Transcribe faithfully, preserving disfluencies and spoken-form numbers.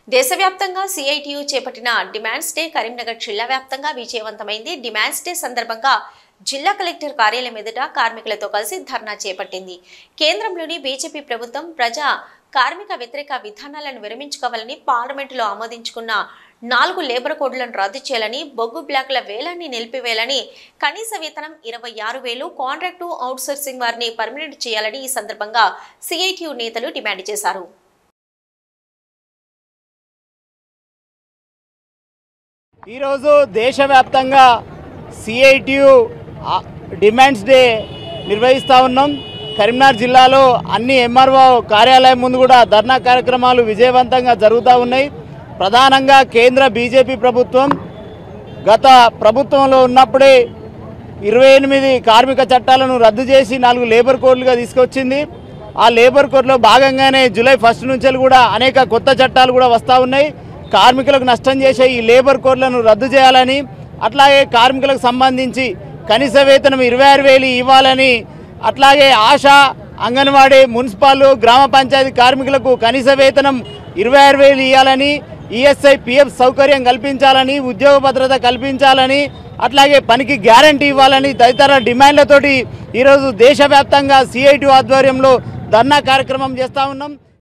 దేశవ్యాప్తంగా సిఐటియు చేపట్టిన demands day Karimnagar జిల్లా వ్యాప్తంగా విజయవంతమైంది. డిమాండ్స్ డే సందర్భంగా జిల్లా కలెక్టర్ కార్యాలయం ఎదుట కార్మికులతో కలిసి ధర్నా చేపట్టింది. కేంద్రంలోని బీజేపీ ప్రభుత్వం ప్రజా కార్మిక వ్యతిరేక విధానాలను విరమించుకోవాలని, పార్లమెంటులో ఆమోదించుకున్న నాలుగు లేబర్ కోడ్లను రద్దు చేయాలని, బొగ్గు బ్లాకుల వేలాన్ని నిలిపివేయాలని, కనీస వేతనం ఇరవై ఆరు వేలు, కాంట్రాక్టు అవుట్సోర్సింగ్ వారిని పర్మనెంట్ చేయాలని ఈ సందర్భంగా సిఐటియు నేతలు డిమాండ్ చేశారు. ఈరోజు దేశవ్యాప్తంగా సిఐటియు డిమాండ్స్ డే నిర్వహిస్తూ ఉన్నాం. కరీంనగర్ జిల్లాలో అన్ని ఎంఆర్ఓ కార్యాలయం ముందు కూడా ధర్నా కార్యక్రమాలు విజయవంతంగా జరుగుతూ ఉన్నాయి. ప్రధానంగా కేంద్ర బీజేపీ ప్రభుత్వం గత ప్రభుత్వంలో ఉన్నప్పుడే ఇరవై ఎనిమిది కార్మిక చట్టాలను రద్దు చేసి నాలుగు లేబర్ కోడ్లుగా తీసుకొచ్చింది. ఆ లేబర్ కోడ్లో భాగంగానే జూలై ఫస్ట్ నుంచి కూడా అనేక కొత్త చట్టాలు కూడా వస్తూ ఉన్నాయి. కార్మికులకు నష్టం చేసే ఈ లేబర్ కోడ్లను రద్దు చేయాలని, అట్లాగే కార్మికులకు సంబంధించి కనీస వేతనం ఇరవై ఆరు వేలు ఇవ్వాలని, అట్లాగే ఆశా, అంగన్వాడీ, మున్సిపల్, గ్రామ పంచాయతీ కార్మికులకు కనీస వేతనం ఇరవై ఆరు వేలు ఇవ్వాలని, ఈఎస్ఐ పిఎఫ్ సౌకర్యం కల్పించాలని, ఉద్యోగ భద్రత కల్పించాలని, అట్లాగే పనికి గ్యారంటీ ఇవ్వాలని తదితర డిమాండ్లతోటి ఈరోజు దేశవ్యాప్తంగా సిఐటియు ఆధ్వర్యంలో ధర్నా కార్యక్రమం చేస్తూ ఉన్నాం.